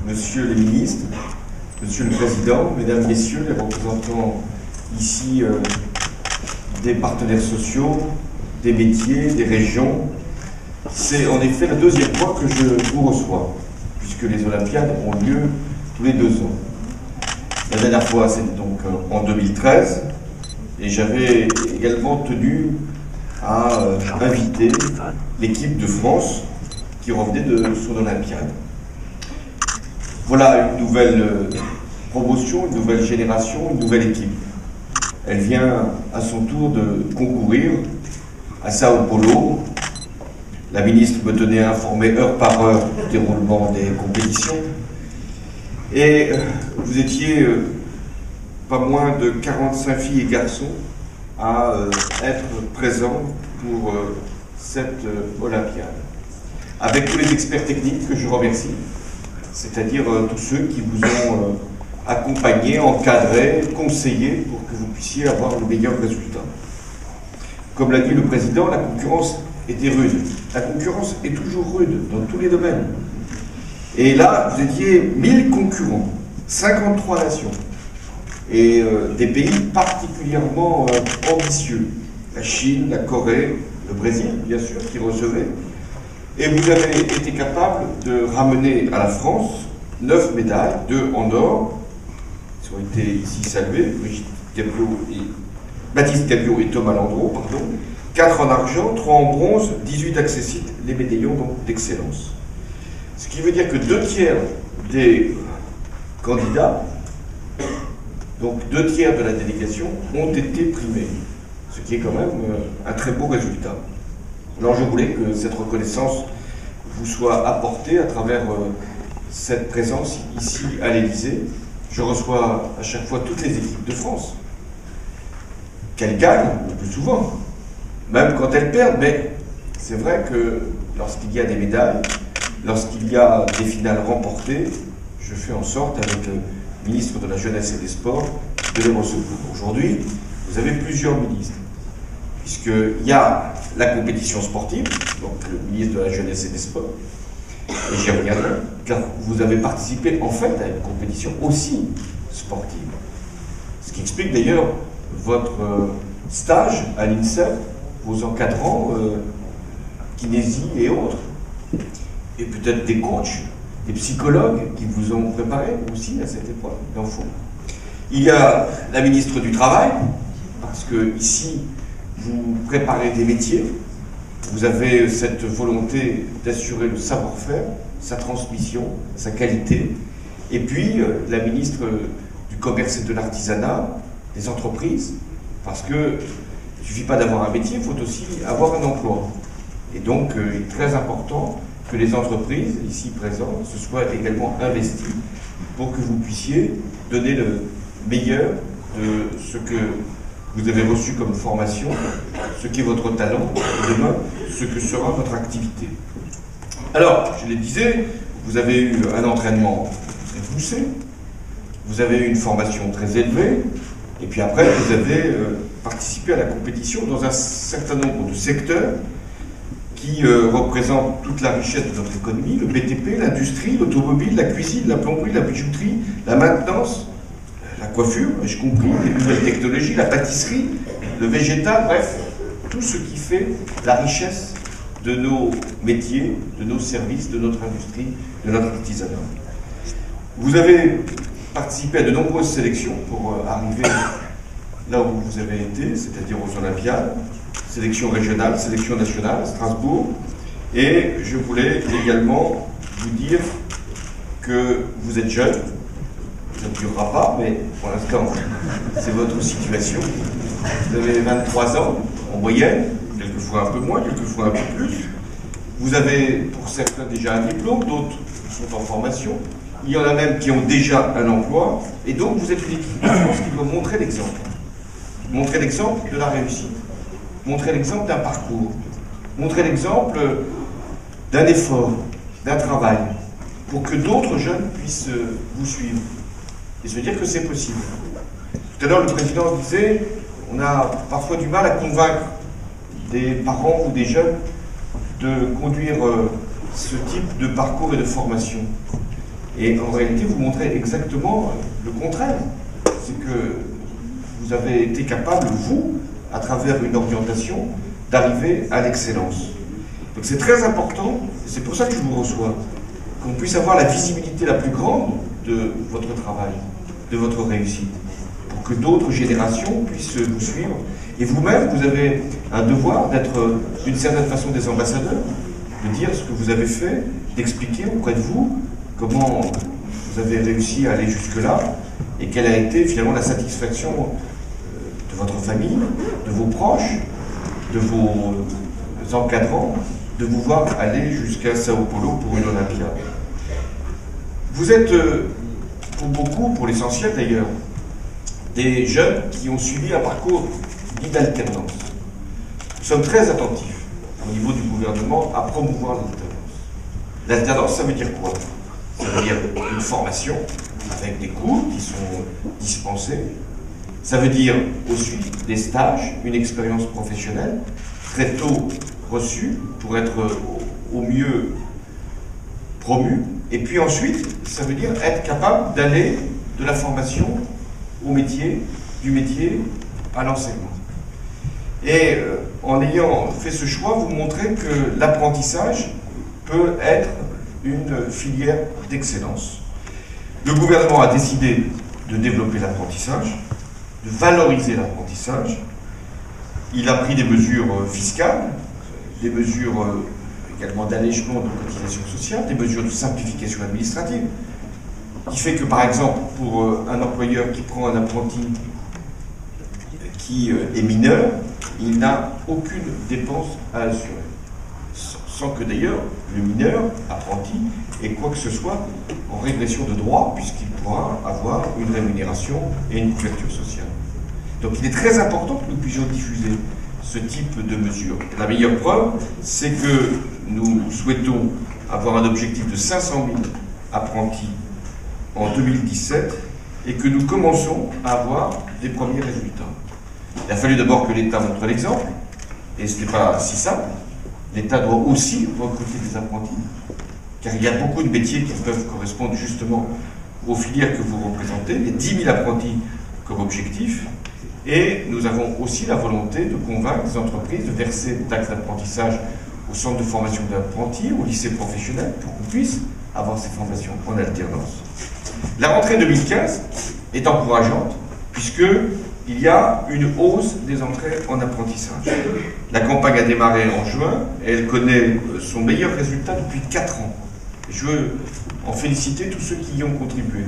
Monsieur les ministres, Monsieur le Président, Mesdames, Messieurs, les représentants ici des partenaires sociaux, des métiers, des régions. C'est en effet la deuxième fois que je vous reçois, puisque les Olympiades ont lieu tous les 2 ans. La dernière fois, c'était donc en 2013, et j'avais également tenu à inviter l'équipe de France qui revenait de son Olympiade. Voilà une nouvelle promotion, une nouvelle génération, une nouvelle équipe. Elle vient à son tour de concourir à Sao Paulo. La ministre me tenait informé heure par heure du déroulement des compétitions. Et vous étiez pas moins de 45 filles et garçons à être présents pour cette Olympiade. Avec tous les experts techniques que je remercie, c'est-à-dire tous ceux qui vous ont accompagné, encadré, conseillé pour que vous puissiez avoir le meilleur résultat. Comme l'a dit le Président, la concurrence était rude. La concurrence est toujours rude dans tous les domaines. Et là, vous étiez 1000 concurrents, 53 nations, et des pays particulièrement ambitieux. La Chine, la Corée, le Brésil, bien sûr, qui recevaient. Et vous avez été capable de ramener à la France 9 médailles, 2 en or, qui ont été ici saluées, Baptiste Cabiot et Thomas Landreau, pardon, 4 en argent, 3 en bronze, 18 accessites, les médaillons d'excellence. Ce qui veut dire que 2 tiers des candidats, donc 2 tiers de la délégation, ont été primés, ce qui est quand même un très beau résultat. Alors je voulais que cette reconnaissance vous soit apportée à travers cette présence ici à l'Élysée. Je reçois à chaque fois toutes les équipes de France, qu'elles gagnent le plus souvent, même quand elles perdent, mais c'est vrai que lorsqu'il y a des médailles, lorsqu'il y a des finales remportées, je fais en sorte, avec le ministre de la Jeunesse et des Sports, de les recevoir. Aujourd'hui, vous avez plusieurs ministres, puisqu'il y a la compétition sportive, donc le ministre de la Jeunesse et des Sports, et j'y reviendrai, car vous avez participé en fait à une compétition aussi sportive. Ce qui explique d'ailleurs votre stage à l'INSEP, vos encadrants, kinésie et autres, et peut-être des coachs, des psychologues qui vous ont préparé aussi à cette épreuve d'enfant. Il y a la ministre du Travail, parce que ici, vous préparez des métiers, vous avez cette volonté d'assurer le savoir-faire, sa transmission, sa qualité, et puis la ministre du Commerce et de l'Artisanat, des entreprises, parce que il ne suffit pas d'avoir un métier, il faut aussi avoir un emploi. Et donc, il est très important que les entreprises, ici présentes, se soient également investies pour que vous puissiez donner le meilleur de ce que vous avez reçu comme formation, ce qui est votre talent, et demain, ce que sera votre activité. Alors, je le disais, vous avez eu un entraînement très poussé, vous avez eu une formation très élevée, et puis après, vous avez participé à la compétition dans un certain nombre de secteurs qui représentent toute la richesse de notre économie, le BTP, l'industrie, l'automobile, la cuisine, la plomberie, la bijouterie, la maintenance, la coiffure, ai-je compris, les nouvelles technologies, la pâtisserie, le végétal, bref, tout ce qui fait la richesse de nos métiers, de nos services, de notre industrie, de notre artisanat. Vous avez participé à de nombreuses sélections pour arriver là où vous avez été, c'est-à-dire aux Olympiades, sélection régionale, sélection nationale, Strasbourg, et je voulais également vous dire que vous êtes jeune. Ça ne durera pas, mais pour l'instant, c'est votre situation. Vous avez 23 ans, en moyenne, quelquefois un peu moins, quelquefois un peu plus. Vous avez, pour certains, déjà un diplôme, d'autres sont en formation. Il y en a même qui ont déjà un emploi. Et donc, vous êtes une équipe de France qui doit montrer l'exemple. Montrer l'exemple de la réussite. Montrer l'exemple d'un parcours. Montrer l'exemple d'un effort, d'un travail, pour que d'autres jeunes puissent vous suivre. Et se dire que c'est possible. Tout à l'heure, le Président disait, on a parfois du mal à convaincre des parents ou des jeunes de conduire ce type de parcours et de formation. Et en réalité, vous montrez exactement le contraire. C'est que vous avez été capable, vous, à travers une orientation, d'arriver à l'excellence. Donc c'est très important, et c'est pour ça que je vous reçois, qu'on puisse avoir la visibilité la plus grande de votre travail, de votre réussite, pour que d'autres générations puissent vous suivre. Et vous-même, vous avez un devoir d'être, d'une certaine façon, des ambassadeurs, de dire ce que vous avez fait, d'expliquer auprès de vous comment vous avez réussi à aller jusque-là, et quelle a été finalement la satisfaction de votre famille, de vos proches, de vos encadrants, de vous voir aller jusqu'à Sao Paulo pour une Olympiade. Vous êtes, pour beaucoup, pour l'essentiel d'ailleurs, des jeunes qui ont suivi un parcours dit d'alternance. Nous sommes très attentifs, au niveau du gouvernement, à promouvoir l'alternance. L'alternance, ça veut dire quoi? Ça veut dire une formation avec des cours qui sont dispensés. Ça veut dire ensuite des stages, une expérience professionnelle, très tôt reçue pour être au mieux promu. Et puis ensuite, ça veut dire être capable d'aller de la formation au métier, du métier à l'enseignement. Et en ayant fait ce choix, vous montrez que l'apprentissage peut être une filière d'excellence. Le gouvernement a décidé de développer l'apprentissage, de valoriser l'apprentissage. Il a pris des mesures fiscales, des mesures également d'allègement de cotisations sociales, des mesures de simplification administrative, qui fait que, par exemple, pour un employeur qui prend un apprenti qui est mineur, il n'a aucune dépense à assurer. Sans que d'ailleurs le mineur, apprenti, ait quoi que ce soit en régression de droit, puisqu'il pourra avoir une rémunération et une couverture sociale. Donc il est très important que nous puissions diffuser ce type de mesures. La meilleure preuve, c'est que nous souhaitons avoir un objectif de 500 000 apprentis en 2017 et que nous commençons à avoir des premiers résultats. Il a fallu d'abord que l'État montre l'exemple, et ce n'est pas si simple. L'État doit aussi recruter des apprentis, car il y a beaucoup de métiers qui peuvent correspondre justement aux filières que vous représentez, les 10 000 apprentis comme objectif, et nous avons aussi la volonté de convaincre les entreprises de verser une taxe d'apprentissage au centre de formation d'apprentis, au lycée professionnel, pour qu'on puisse avoir ces formations en alternance. La rentrée 2015 est encourageante, puisqu'il y a une hausse des entrées en apprentissage. La campagne a démarré en juin, et elle connaît son meilleur résultat depuis 4 ans. Je veux en féliciter tous ceux qui y ont contribué.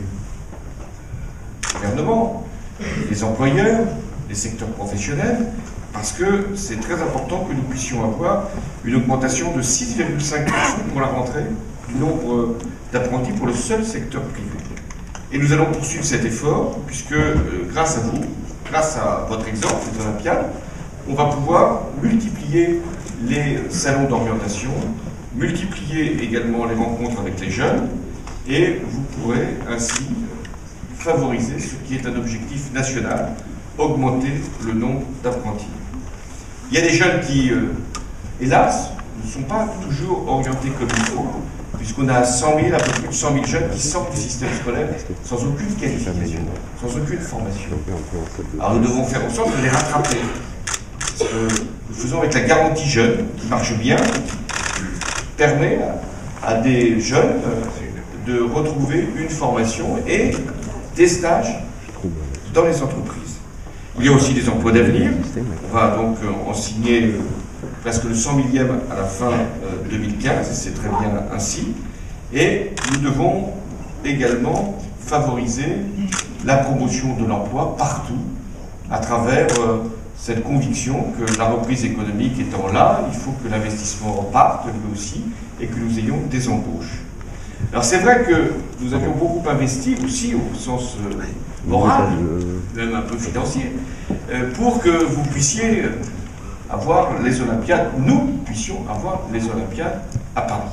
Le gouvernement, les employeurs, les secteurs professionnels, parce que c'est très important que nous puissions avoir une augmentation de 6,5% pour la rentrée du nombre d'apprentis pour le seul secteur privé. Et nous allons poursuivre cet effort, puisque grâce à vous, grâce à votre exemple, les Olympiades, on va pouvoir multiplier les salons d'orientation, multiplier également les rencontres avec les jeunes, et vous pourrez ainsi favoriser ce qui est un objectif national, augmenter le nombre d'apprentis. Il y a des jeunes qui, hélas, ne sont pas toujours orientés comme il faut, puisqu'on a 100 000, à peu près 100 000 jeunes qui sortent du système scolaire sans aucune qualification, sans aucune formation. Alors nous devons faire en sorte de les rattraper. Nous faisons avec la garantie jeune, qui marche bien, qui permet à des jeunes de retrouver une formation et des stages dans les entreprises. Il y a aussi des emplois d'avenir. On va donc en signer presque le 100 millième à la fin 2015, et c'est très bien ainsi. Et nous devons également favoriser la promotion de l'emploi partout, à travers cette conviction que la reprise économique étant là, il faut que l'investissement reparte lui aussi, et que nous ayons des embauches. Alors c'est vrai que nous avions beaucoup investi aussi au sens moral, même un peu financier, pour que vous puissiez avoir les Olympiades, nous puissions avoir les Olympiades à Paris.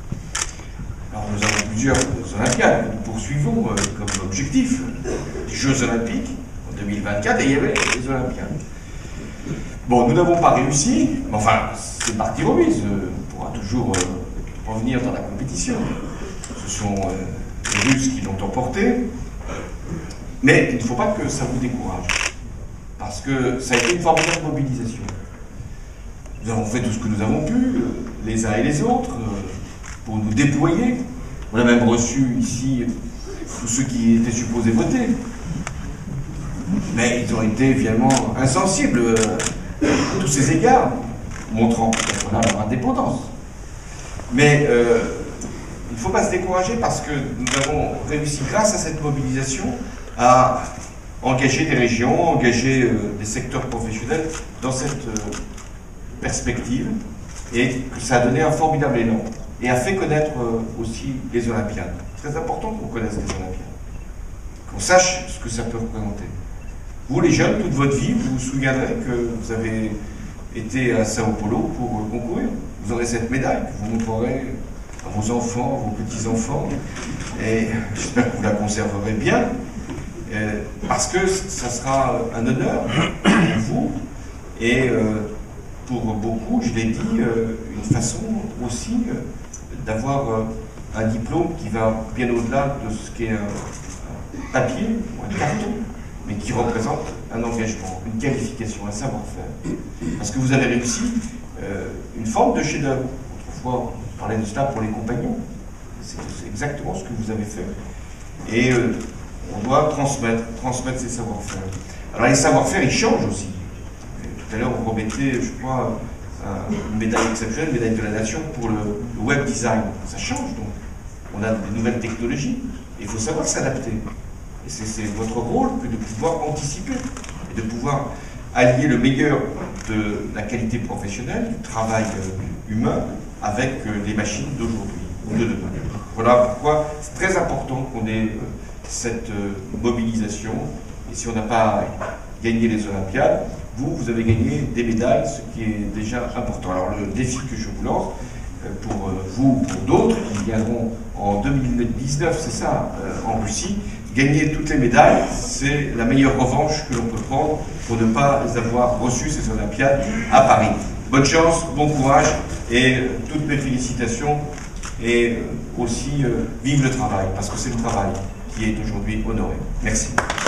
Alors nous avons plusieurs Olympiades que nous poursuivons comme objectif, les Jeux Olympiques en 2024, et il y avait les Olympiades. Bon, nous n'avons pas réussi, mais enfin, c'est partie remise, on pourra toujours revenir dans la compétition. Ce sont les Russes qui l'ont emporté. Mais il ne faut pas que ça vous décourage, parce que ça a été une formidable mobilisation. Nous avons fait tout ce que nous avons pu, les uns et les autres, pour nous déployer. On a même reçu ici tous ceux qui étaient supposés voter. Mais ils ont été évidemment insensibles à tous ces égards, montrant peut-être là leur indépendance. Mais il ne faut pas se décourager, parce que nous avons réussi, grâce à cette mobilisation, à engager des régions, engager des secteurs professionnels dans cette perspective, et que ça a donné un formidable élan, et a fait connaître aussi les Olympiades. C'est très important qu'on connaisse les Olympiades, qu'on sache ce que ça peut représenter. Vous, les jeunes, toute votre vie, vous vous souviendrez que vous avez été à Sao Paulo pour concourir. Vous aurez cette médaille que vous montrerez à vos enfants, à vos petits-enfants, et j'espère que vous la conserverez bien, parce que ça sera un honneur pour vous, et pour beaucoup, je l'ai dit, une façon aussi d'avoir un diplôme qui va bien au-delà de ce qu'est un papier ou un carton, mais qui représente un engagement, une qualification, un savoir-faire. Parce que vous avez réussi une forme de chef-d'œuvre. Autrefois, on parlait de cela pour les compagnons. C'est exactement ce que vous avez fait. Et on doit transmettre ces savoir-faire. Alors les savoir-faire, ils changent aussi. Tout à l'heure, on remettait, je crois, une médaille exceptionnelle, une médaille de la nation pour le web design. Ça change donc. On a des nouvelles technologies. Et il faut savoir s'adapter. Et c'est votre rôle que de pouvoir anticiper et de pouvoir allier le meilleur de la qualité professionnelle, du travail humain, avec les machines d'aujourd'hui ou de demain. Voilà pourquoi c'est très important qu'on ait cette mobilisation. Et si on n'a pas gagné les Olympiades, vous avez gagné des médailles, ce qui est déjà important. Alors le défi que je vous lance, pour vous ou pour d'autres qui viendront en 2019, c'est ça, en Russie, gagner toutes les médailles, c'est la meilleure revanche que l'on peut prendre pour ne pas les avoir reçues, ces Olympiades, à Paris. Bonne chance, bon courage, et toutes mes félicitations, et aussi vive le travail, parce que c'est le travail qui est aujourd'hui honoré. Merci.